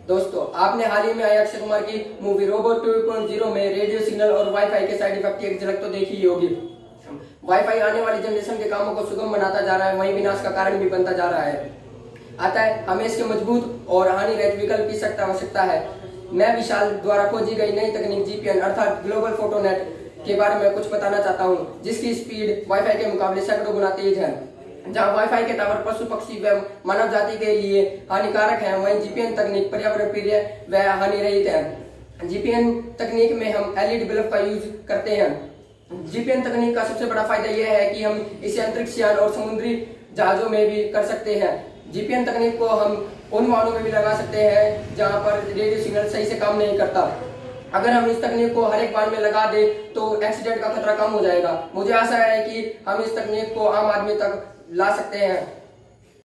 दोस्तों, आपने हाल ही में आई अक्षय कुमार की मूवी रोबोट 2.0 में रेडियो सिग्नल और वाईफाई के साइड इफेक्ट की एक झलक तो देखी ही होगी। वाईफाई आने वाली जनरेशन के कामों को सुगम बनाता जा रहा है, वहीं विनाश का कारण भी बनता जा रहा है। अतः हमें इसके मजबूत और हानिरहित विकल्प की सख्त आवश्यकता है। मैं विशाल द्वारा खोजी गई नई तकनीक जीपीएन अर्थात ग्लोबल फोटोनेट के बारे में कुछ बताना चाहता हूँ, जिसकी स्पीड वाईफाई के मुकाबले सैकड़ों गुना तेज है। जहाँ वाईफाई के टावर पशु पक्षी व मानव जाति के लिए हानिकारक है, वहीं जीपीएन तकनीक पर्यावरण प्रिय व हानि रहित है। जीपीएन तकनीक में हम एलईडी बल्ब का यूज करते हैं। जीपीएन तकनीक का सबसे बड़ा फायदा यह है कि हम इसे अंतरिक्ष यान और समुद्री जहाजों में भी कर सकते हैं। जीपीएन तकनीक को हम उन वाहनों में भी लगा सकते हैं जहां पर रेडियो सिग्नल सही से काम नहीं करता। अगर हम इस तकनीक को हर एक वाहन में लगा दें तो एक्सीडेंट का खतरा कम हो जाएगा। मुझे आशा है कि हम इस तकनीक को आम आदमी तक ला सकते हैं।